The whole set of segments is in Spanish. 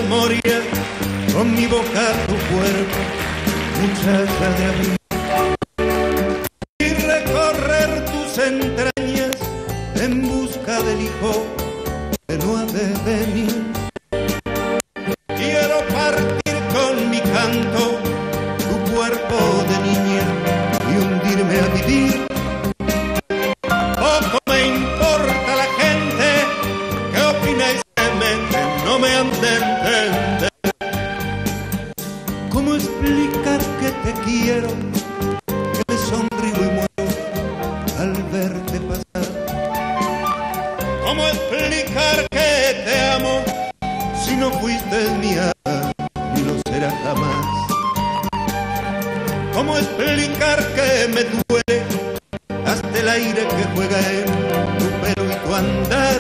memoria, con mi boca tu cuerpo, muchacha de abril. Y recorrer tus entrañas en busca del hijo que no ha de venir. Quiero partir con mi canto tu cuerpo de niña y hundirme a vivir. Poco me importa la gente que opina y se mete, no me han de entender. ¿Cómo explicar que te quiero, que me sonrío y muero al verte pasar? ¿Cómo explicar que te amo si no fuiste mía ni lo serás jamás? ¿Cómo explicar que me duele hasta el aire que juega en tu pelo y tu andar?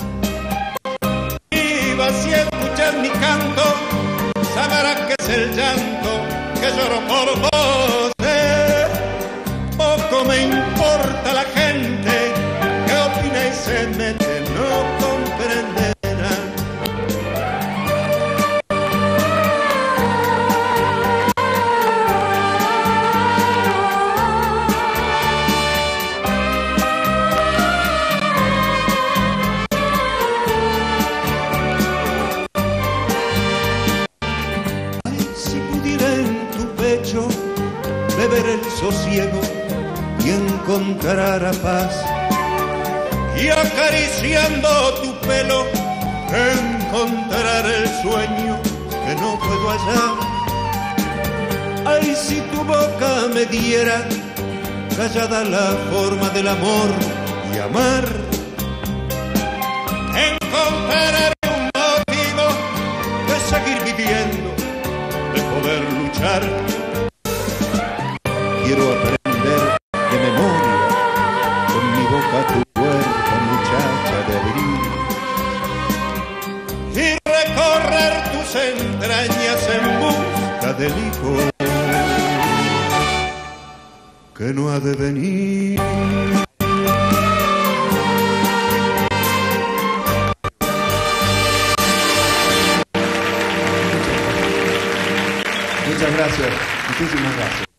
Viva si escuchas mi canto, sabrás que es el llanto que lloro por vos. Poco me importa la gente que opina y se mete, no comprenderá. Beber el sosiego y encontrar a paz, y acariciando tu pelo encontrar el sueño que no puedo hallar. Ay, si tu boca me diera callada la forma del amor y amar, encontraré un motivo de seguir viviendo, de poder luchar. Quiero aprender de memoria, con mi boca tu cuerpo, muchacha de abril, y recorrer tus entrañas en busca del hijo que no ha de venir. Muchas gracias, muchísimas gracias.